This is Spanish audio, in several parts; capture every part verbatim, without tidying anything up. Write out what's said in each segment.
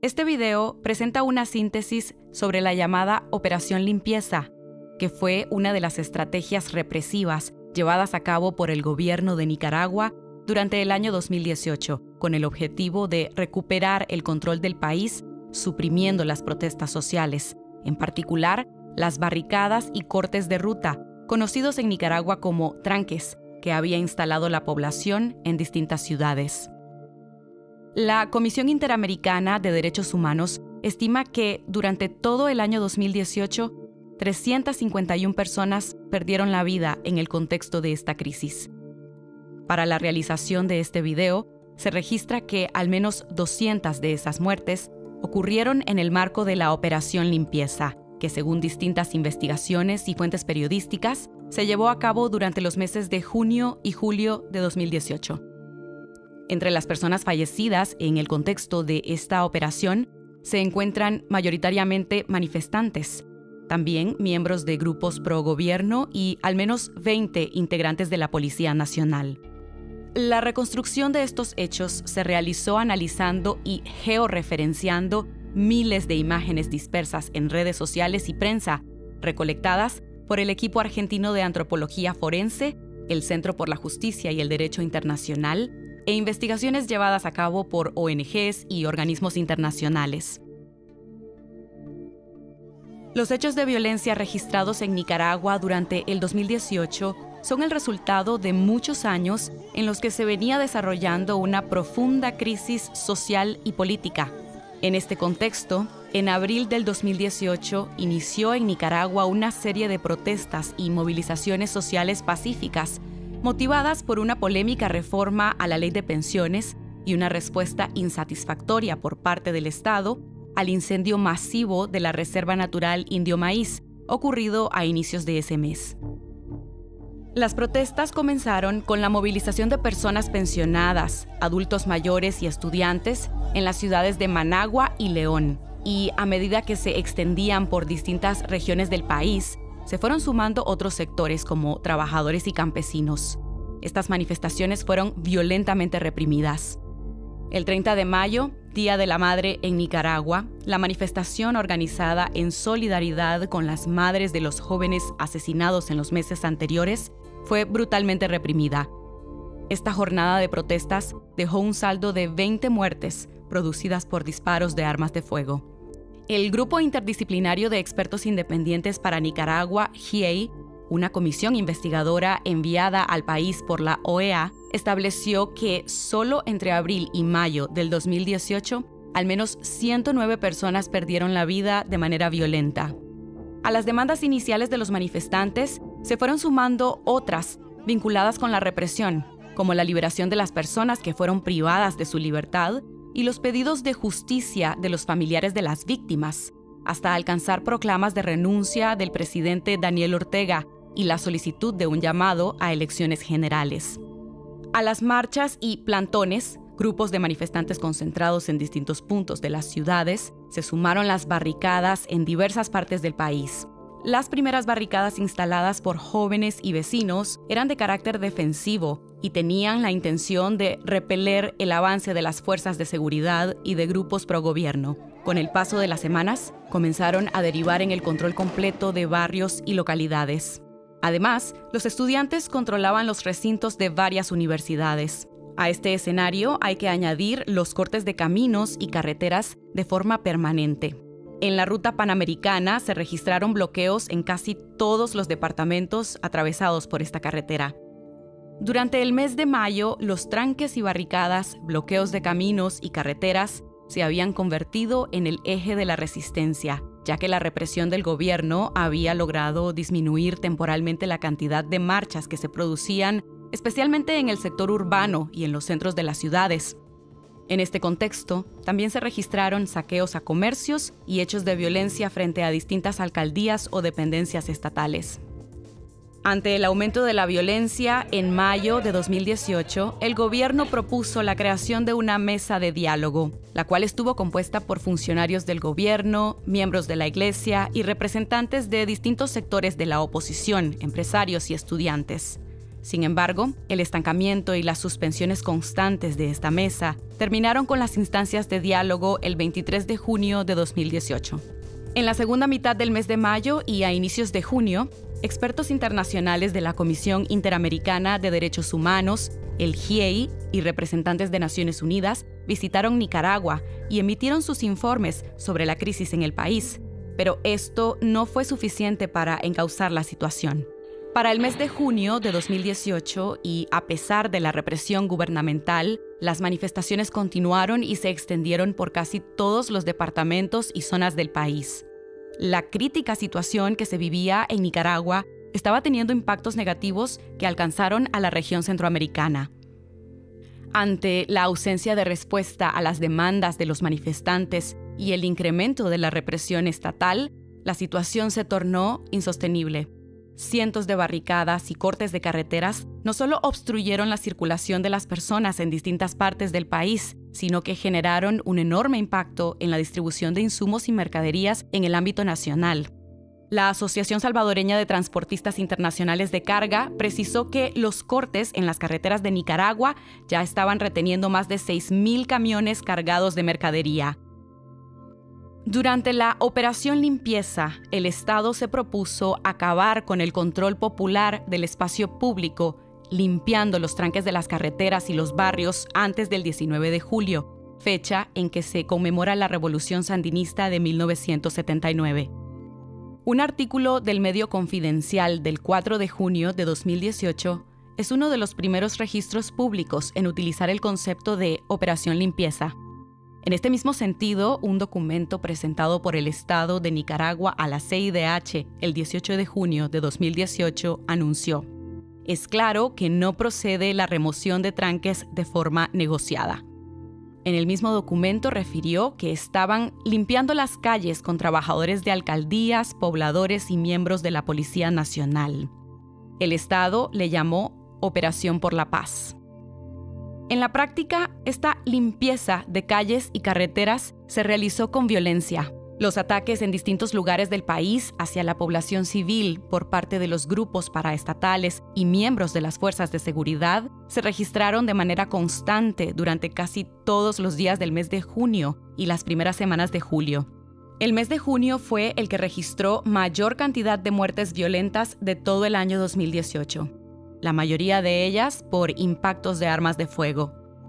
Este video presenta una síntesis sobre la llamada Operación Limpieza, que fue una de las estrategias represivas llevadas a cabo por el gobierno de Nicaragua durante el año dos mil dieciocho, con el objetivo de recuperar el control del país, suprimiendo las protestas sociales, en particular las barricadas y cortes de ruta, conocidos en Nicaragua como tranques, que había instalado la población en distintas ciudades. La Comisión Interamericana de Derechos Humanos estima que durante todo el año dos mil dieciocho, trescientas cincuenta y una personas perdieron la vida en el contexto de esta crisis. Para la realización de este video, se registra que al menos doscientas de esas muertes ocurrieron en el marco de la Operación Limpieza, que según distintas investigaciones y fuentes periodísticas, se llevó a cabo durante los meses de junio y julio de dos mil dieciocho. Entre las personas fallecidas en el contexto de esta operación se encuentran mayoritariamente manifestantes, también miembros de grupos pro-gobierno y al menos veinte integrantes de la Policía Nacional. La reconstrucción de estos hechos se realizó analizando y georreferenciando miles de imágenes dispersas en redes sociales y prensa, recolectadas por el equipo argentino de antropología forense, el Centro por la Justicia y el Derecho Internacional, e investigaciones llevadas a cabo por O N Ges y organismos internacionales. Los hechos de violencia registrados en Nicaragua durante el dos mil dieciocho son el resultado de muchos años en los que se venía desarrollando una profunda crisis social y política. En este contexto, en abril del dos mil dieciocho inició en Nicaragua una serie de protestas y movilizaciones sociales pacíficas, motivadas por una polémica reforma a la ley de pensiones y una respuesta insatisfactoria por parte del Estado al incendio masivo de la Reserva Natural Indio Maíz, ocurrido a inicios de ese mes. Las protestas comenzaron con la movilización de personas pensionadas, adultos mayores y estudiantes en las ciudades de Managua y León, y a medida que se extendían por distintas regiones del país, se fueron sumando otros sectores como trabajadores y campesinos. Estas manifestaciones fueron violentamente reprimidas. El treinta de mayo, Día de la Madre en Nicaragua, la manifestación organizada en solidaridad con las madres de los jóvenes asesinados en los meses anteriores fue brutalmente reprimida. Esta jornada de protestas dejó un saldo de veinte muertes producidas por disparos de armas de fuego. El Grupo Interdisciplinario de Expertos Independientes para Nicaragua, G I E I, una comisión investigadora enviada al país por la O E A, estableció que solo entre abril y mayo del dos mil dieciocho, al menos ciento nueve personas perdieron la vida de manera violenta. A las demandas iniciales de los manifestantes se fueron sumando otras vinculadas con la represión, como la liberación de las personas que fueron privadas de su libertad y los pedidos de justicia de los familiares de las víctimas, hasta alcanzar proclamas de renuncia del presidente Daniel Ortega y la solicitud de un llamado a elecciones generales. A las marchas y plantones, grupos de manifestantes concentrados en distintos puntos de las ciudades, se sumaron las barricadas en diversas partes del país. Las primeras barricadas instaladas por jóvenes y vecinos eran de carácter defensivo y tenían la intención de repeler el avance de las fuerzas de seguridad y de grupos pro-gobierno. Con el paso de las semanas, comenzaron a derivar en el control completo de barrios y localidades. Además, los estudiantes controlaban los recintos de varias universidades. A este escenario hay que añadir los cortes de caminos y carreteras de forma permanente. En la ruta panamericana se registraron bloqueos en casi todos los departamentos atravesados por esta carretera. Durante el mes de mayo, los tranques y barricadas, bloqueos de caminos y carreteras se habían convertido en el eje de la resistencia, ya que la represión del gobierno había logrado disminuir temporalmente la cantidad de marchas que se producían, especialmente en el sector urbano y en los centros de las ciudades. En este contexto, también se registraron saqueos a comercios y hechos de violencia frente a distintas alcaldías o dependencias estatales. Ante el aumento de la violencia, en mayo de dos mil dieciocho, el gobierno propuso la creación de una mesa de diálogo, la cual estuvo compuesta por funcionarios del gobierno, miembros de la iglesia y representantes de distintos sectores de la oposición, empresarios y estudiantes. Sin embargo, el estancamiento y las suspensiones constantes de esta mesa terminaron con las instancias de diálogo el veintitrés de junio de dos mil dieciocho. En la segunda mitad del mes de mayo y a inicios de junio, expertos internacionales de la Comisión Interamericana de Derechos Humanos, el G I E I y representantes de Naciones Unidas visitaron Nicaragua y emitieron sus informes sobre la crisis en el país, pero esto no fue suficiente para encauzar la situación. Para el mes de junio de dos mil dieciocho, y a pesar de la represión gubernamental, las manifestaciones continuaron y se extendieron por casi todos los departamentos y zonas del país. La crítica situación que se vivía en Nicaragua estaba teniendo impactos negativos que alcanzaron a la región centroamericana. Ante la ausencia de respuesta a las demandas de los manifestantes y el incremento de la represión estatal, la situación se tornó insostenible. Cientos de barricadas y cortes de carreteras no solo obstruyeron la circulación de las personas en distintas partes del país, sino que generaron un enorme impacto en la distribución de insumos y mercaderías en el ámbito nacional. La Asociación Salvadoreña de Transportistas Internacionales de Carga precisó que los cortes en las carreteras de Nicaragua ya estaban reteniendo más de seis mil camiones cargados de mercadería. Durante la Operación Limpieza, el Estado se propuso acabar con el control popular del espacio público, limpiando los tranques de las carreteras y los barrios antes del diecinueve de julio, fecha en que se conmemora la Revolución Sandinista de mil novecientos setenta y nueve. Un artículo del medio Confidencial del cuatro de junio de dos mil dieciocho es uno de los primeros registros públicos en utilizar el concepto de Operación Limpieza. En este mismo sentido, un documento presentado por el Estado de Nicaragua a la C I D H el dieciocho de junio de dos mil dieciocho anunció: es claro que no procede la remoción de tranques de forma negociada. En el mismo documento refirió que estaban limpiando las calles con trabajadores de alcaldías, pobladores y miembros de la Policía Nacional. El Estado le llamó Operación por la Paz. En la práctica, esta limpieza de calles y carreteras se realizó con violencia. Los ataques en distintos lugares del país hacia la población civil por parte de los grupos paraestatales y miembros de las fuerzas de seguridad se registraron de manera constante durante casi todos los días del mes de junio y las primeras semanas de julio. El mes de junio fue el que registró mayor cantidad de muertes violentas de todo el año dos mil dieciocho. La mayoría de ellas por impactos de armas de fuego.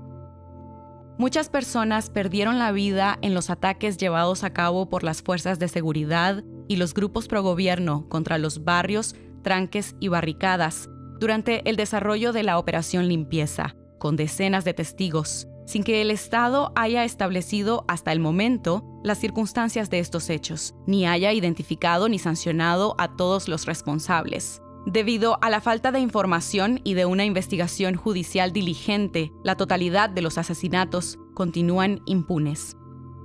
Muchas personas perdieron la vida en los ataques llevados a cabo por las fuerzas de seguridad y los grupos progobierno contra los barrios, tranques y barricadas durante el desarrollo de la Operación Limpieza, con decenas de testigos, sin que el Estado haya establecido hasta el momento las circunstancias de estos hechos, ni haya identificado ni sancionado a todos los responsables. Debido a la falta de información y de una investigación judicial diligente, la totalidad de los asesinatos continúan impunes.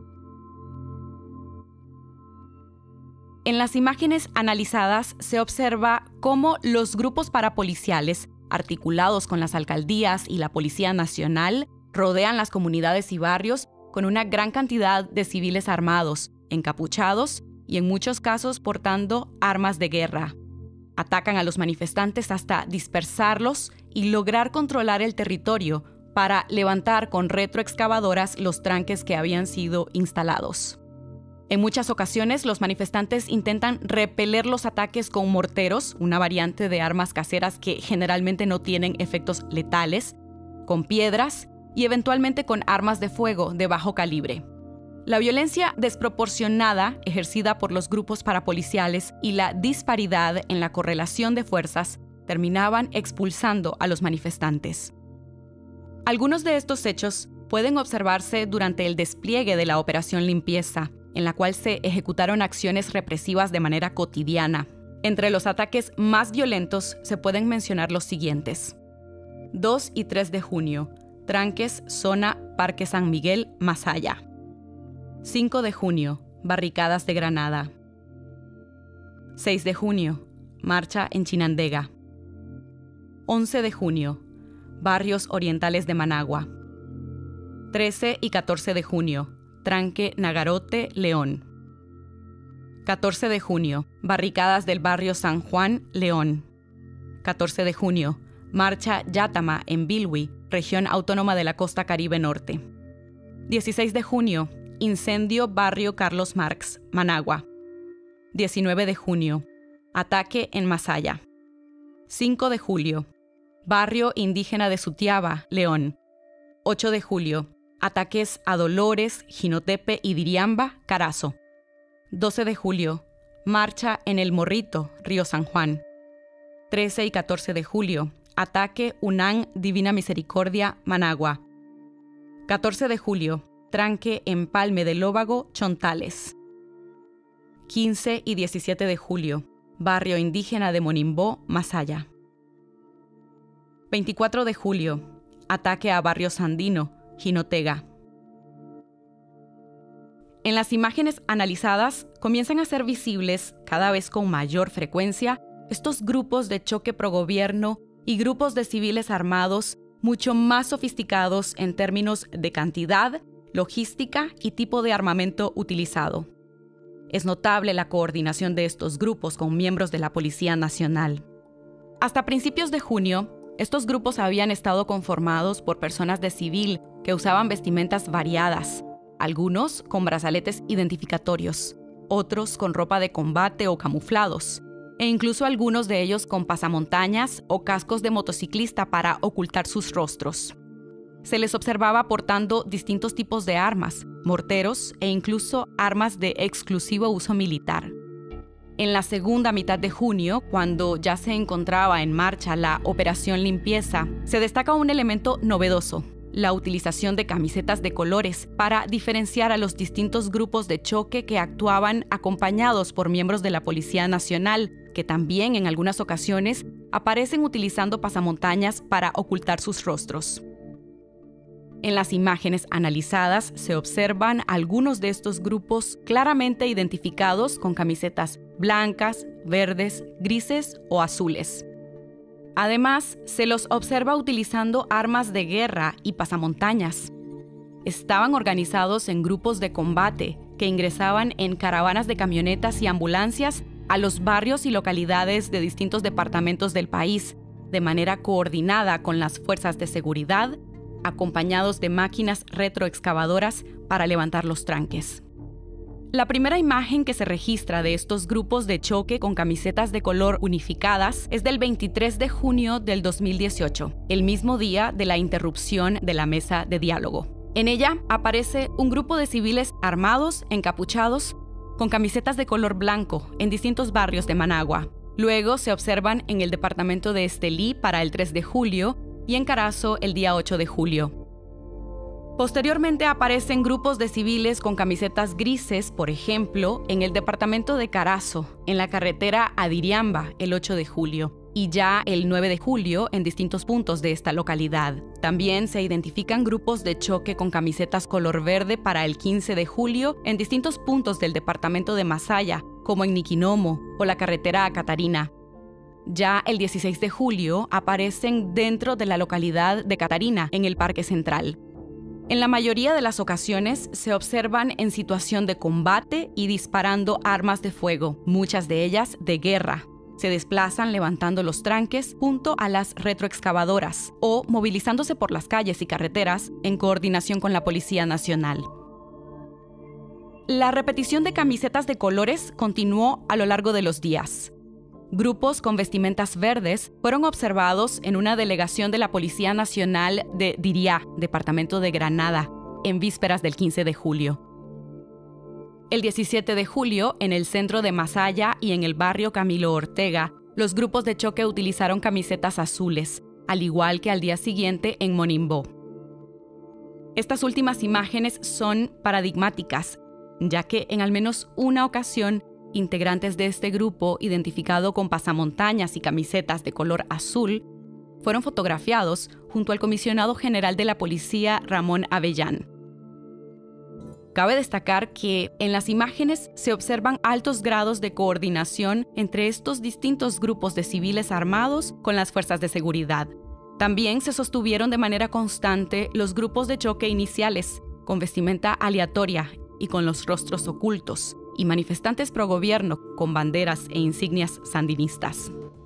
En las imágenes analizadas se observa cómo los grupos parapoliciales, articulados con las alcaldías y la Policía Nacional, rodean las comunidades y barrios con una gran cantidad de civiles armados, encapuchados y en muchos casos portando armas de guerra. Atacan a los manifestantes hasta dispersarlos y lograr controlar el territorio para levantar con retroexcavadoras los tranques que habían sido instalados. En muchas ocasiones, los manifestantes intentan repeler los ataques con morteros, una variante de armas caseras que generalmente no tienen efectos letales, con piedras y eventualmente con armas de fuego de bajo calibre. La violencia desproporcionada ejercida por los grupos parapoliciales y la disparidad en la correlación de fuerzas terminaban expulsando a los manifestantes. Algunos de estos hechos pueden observarse durante el despliegue de la Operación Limpieza, en la cual se ejecutaron acciones represivas de manera cotidiana. Entre los ataques más violentos se pueden mencionar los siguientes: dos y tres de junio, tranques, zona Parque San Miguel, Masaya. cinco de junio, barricadas de Granada. seis de junio, marcha en Chinandega. once de junio, barrios orientales de Managua. trece y catorce de junio, tranque Nagarote, León. catorce de junio, barricadas del barrio San Juan, León. catorce de junio, Marcha Yátama en Bilwi, región autónoma de la costa Caribe Norte. dieciséis de junio, incendio barrio Carlos Marx, Managua. diecinueve de junio, ataque en Masaya. cinco de julio, barrio indígena de Sutiaba, León. ocho de julio, ataques a Dolores, Jinotepe y Diriamba, Carazo. doce de julio, marcha en El Morrito, Río San Juan. trece y catorce de julio, ataque Unán Divina Misericordia, Managua. catorce de julio, tranque en Palme del Lóbago, Chontales. quince y diecisiete de julio, barrio indígena de Monimbó, Masaya. veinticuatro de julio, ataque a barrio Sandino, Jinotega. En las imágenes analizadas comienzan a ser visibles, cada vez con mayor frecuencia, estos grupos de choque progobierno y grupos de civiles armados mucho más sofisticados en términos de cantidad, logística y tipo de armamento utilizado. Es notable la coordinación de estos grupos con miembros de la Policía Nacional. Hasta principios de junio, estos grupos habían estado conformados por personas de civil que usaban vestimentas variadas, algunos con brazaletes identificatorios, otros con ropa de combate o camuflados, e incluso algunos de ellos con pasamontañas o cascos de motociclista para ocultar sus rostros. Se les observaba portando distintos tipos de armas, morteros e incluso armas de exclusivo uso militar. En la segunda mitad de junio, cuando ya se encontraba en marcha la Operación Limpieza, se destaca un elemento novedoso: la utilización de camisetas de colores para diferenciar a los distintos grupos de choque que actuaban acompañados por miembros de la Policía Nacional, que también en algunas ocasiones aparecen utilizando pasamontañas para ocultar sus rostros. En las imágenes analizadas se observan algunos de estos grupos claramente identificados con camisetas blancas, verdes, grises o azules. Además, se los observa utilizando armas de guerra y pasamontañas. Estaban organizados en grupos de combate que ingresaban en caravanas de camionetas y ambulancias a los barrios y localidades de distintos departamentos del país, de manera coordinada con las fuerzas de seguridad, acompañados de máquinas retroexcavadoras para levantar los tranques. La primera imagen que se registra de estos grupos de choque con camisetas de color unificadas es del veintitrés de junio del dos mil dieciocho, el mismo día de la interrupción de la mesa de diálogo. En ella aparece un grupo de civiles armados, encapuchados, con camisetas de color blanco en distintos barrios de Managua. Luego se observan en el departamento de Estelí para el tres de julio y en Carazo el día ocho de julio. Posteriormente aparecen grupos de civiles con camisetas grises, por ejemplo, en el departamento de Carazo, en la carretera a Diriamba, el ocho de julio, y ya el nueve de julio en distintos puntos de esta localidad. También se identifican grupos de choque con camisetas color verde para el quince de julio en distintos puntos del departamento de Masaya, como en Niquinomo o la carretera a Catarina. Ya el dieciséis de julio aparecen dentro de la localidad de Catarina, en el Parque Central. En la mayoría de las ocasiones se observan en situación de combate y disparando armas de fuego, muchas de ellas de guerra. Se desplazan levantando los tranques junto a las retroexcavadoras o movilizándose por las calles y carreteras en coordinación con la Policía Nacional. La repetición de camisetas de colores continuó a lo largo de los días. Grupos con vestimentas verdes fueron observados en una delegación de la Policía Nacional de Diriá, departamento de Granada, en vísperas del quince de julio. El diecisiete de julio, en el centro de Masaya y en el barrio Camilo Ortega, los grupos de choque utilizaron camisetas azules, al igual que al día siguiente en Monimbó. Estas últimas imágenes son paradigmáticas, ya que en al menos una ocasión, integrantes de este grupo, identificado con pasamontañas y camisetas de color azul, fueron fotografiados junto al comisionado general de la policía, Ramón Avellán. Cabe destacar que en las imágenes se observan altos grados de coordinación entre estos distintos grupos de civiles armados con las fuerzas de seguridad. También se sostuvieron de manera constante los grupos de choque iniciales, con vestimenta aleatoria y con los rostros ocultos, y manifestantes pro gobierno con banderas e insignias sandinistas.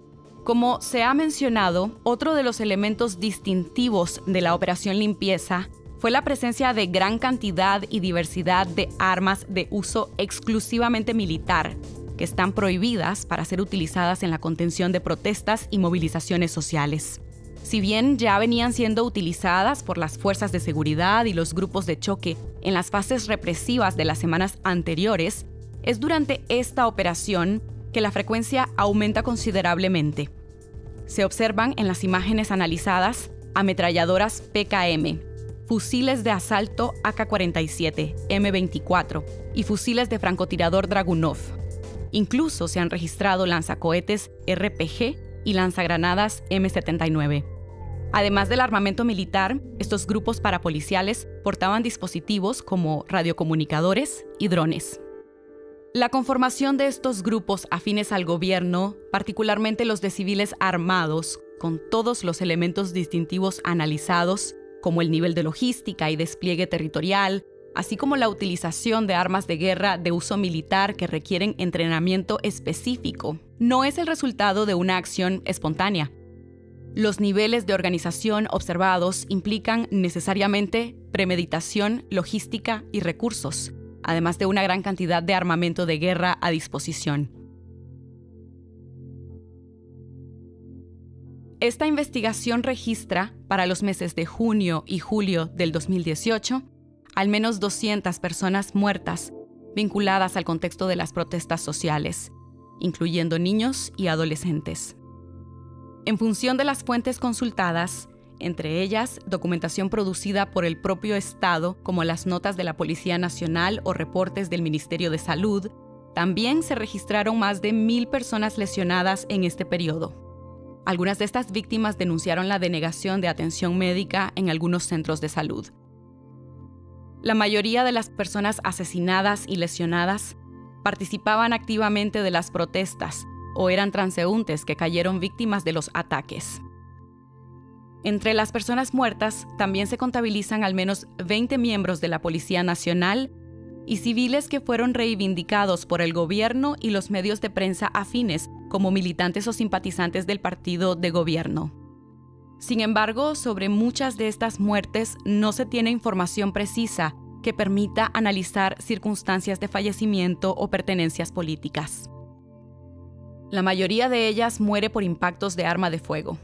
Como se ha mencionado, otro de los elementos distintivos de la Operación Limpieza fue la presencia de gran cantidad y diversidad de armas de uso exclusivamente militar, que están prohibidas para ser utilizadas en la contención de protestas y movilizaciones sociales. Si bien ya venían siendo utilizadas por las fuerzas de seguridad y los grupos de choque en las fases represivas de las semanas anteriores, es durante esta operación que la frecuencia aumenta considerablemente. Se observan en las imágenes analizadas ametralladoras P K M, fusiles de asalto A K cuarenta y siete, M veinticuatro y fusiles de francotirador Dragunov. Incluso se han registrado lanzacohetes R P G y lanzagranadas M setenta y nueve. Además del armamento militar, estos grupos parapoliciales portaban dispositivos como radiocomunicadores y drones. La conformación de estos grupos afines al gobierno, particularmente los de civiles armados, con todos los elementos distintivos analizados, como el nivel de logística y despliegue territorial, así como la utilización de armas de guerra de uso militar que requieren entrenamiento específico, no es el resultado de una acción espontánea. Los niveles de organización observados implican necesariamente premeditación, logística y recursos, además de una gran cantidad de armamento de guerra a disposición. Esta investigación registra, para los meses de junio y julio del dos mil dieciocho, al menos doscientas personas muertas vinculadas al contexto de las protestas sociales, incluyendo niños y adolescentes. En función de las fuentes consultadas, entre ellas documentación producida por el propio Estado, como las notas de la Policía Nacional o reportes del Ministerio de Salud, también se registraron más de mil personas lesionadas en este periodo. Algunas de estas víctimas denunciaron la denegación de atención médica en algunos centros de salud. La mayoría de las personas asesinadas y lesionadas participaban activamente de las protestas o eran transeúntes que cayeron víctimas de los ataques. Entre las personas muertas también se contabilizan al menos veinte miembros de la Policía Nacional y civiles que fueron reivindicados por el gobierno y los medios de prensa afines como militantes o simpatizantes del partido de gobierno. Sin embargo, sobre muchas de estas muertes no se tiene información precisa que permita analizar circunstancias de fallecimiento o pertenencias políticas. La mayoría de ellas muere por impactos de arma de fuego.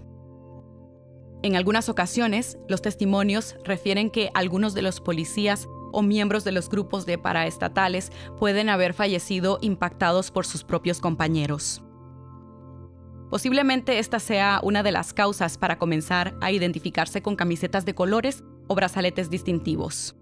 En algunas ocasiones, los testimonios refieren que algunos de los policías o miembros de los grupos de paraestatales pueden haber fallecido impactados por sus propios compañeros. Posiblemente esta sea una de las causas para comenzar a identificarse con camisetas de colores o brazaletes distintivos.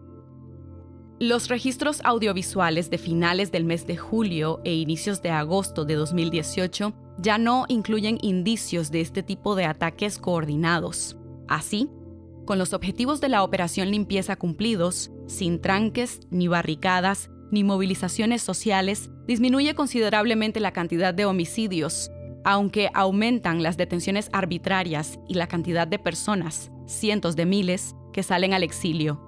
Los registros audiovisuales de finales del mes de julio e inicios de agosto de dos mil dieciocho ya no incluyen indicios de este tipo de ataques coordinados. Así, con los objetivos de la Operación Limpieza cumplidos, sin tranques, ni barricadas, ni movilizaciones sociales, disminuye considerablemente la cantidad de homicidios, aunque aumentan las detenciones arbitrarias y la cantidad de personas, cientos de miles, que salen al exilio.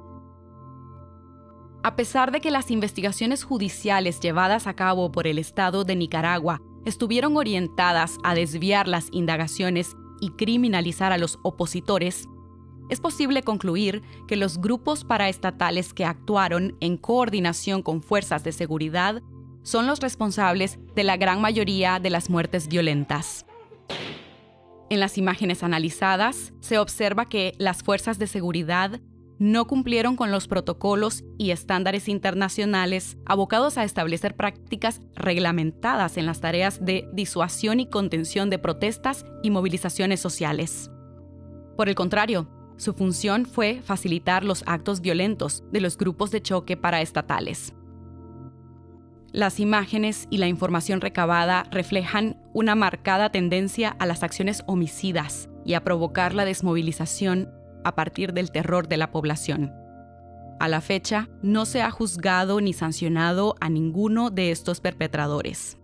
A pesar de que las investigaciones judiciales llevadas a cabo por el Estado de Nicaragua estuvieron orientadas a desviar las indagaciones y criminalizar a los opositores, es posible concluir que los grupos paraestatales que actuaron en coordinación con fuerzas de seguridad son los responsables de la gran mayoría de las muertes violentas. En las imágenes analizadas, se observa que las fuerzas de seguridad no cumplieron con los protocolos y estándares internacionales abocados a establecer prácticas reglamentadas en las tareas de disuasión y contención de protestas y movilizaciones sociales. Por el contrario, su función fue facilitar los actos violentos de los grupos de choque paraestatales. Las imágenes y la información recabada reflejan una marcada tendencia a las acciones homicidas y a provocar la desmovilización a partir del terror de la población. A la fecha, no se ha juzgado ni sancionado a ninguno de estos perpetradores.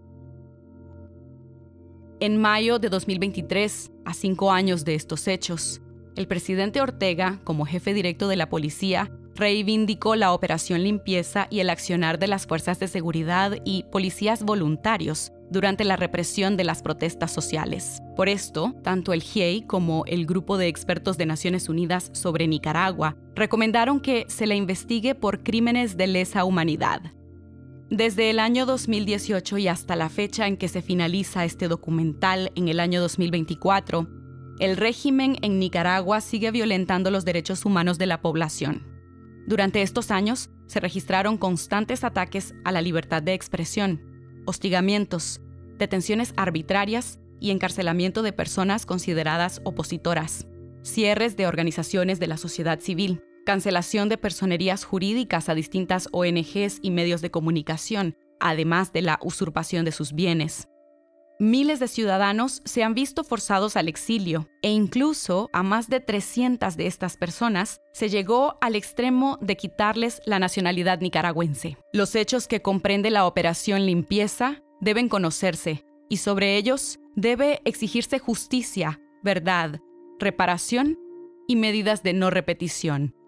En mayo de dos mil veintitrés, a cinco años de estos hechos, el presidente Ortega, como jefe directo de la policía, reivindicó la operación limpieza y el accionar de las fuerzas de seguridad y policías voluntarios durante la represión de las protestas sociales. Por esto, tanto el G I E I como el Grupo de Expertos de Naciones Unidas sobre Nicaragua recomendaron que se le investigue por crímenes de lesa humanidad. Desde el año dos mil dieciocho y hasta la fecha en que se finaliza este documental en el año dos mil veinticuatro, el régimen en Nicaragua sigue violentando los derechos humanos de la población. Durante estos años, se registraron constantes ataques a la libertad de expresión, hostigamientos, detenciones arbitrarias y encarcelamiento de personas consideradas opositoras, cierres de organizaciones de la sociedad civil, cancelación de personerías jurídicas a distintas O N Ges y medios de comunicación, además de la usurpación de sus bienes. Miles de ciudadanos se han visto forzados al exilio e incluso a más de trescientas de estas personas se llegó al extremo de quitarles la nacionalidad nicaragüense. Los hechos que comprende la Operación Limpieza deben conocerse y sobre ellos debe exigirse justicia, verdad, reparación y medidas de no repetición.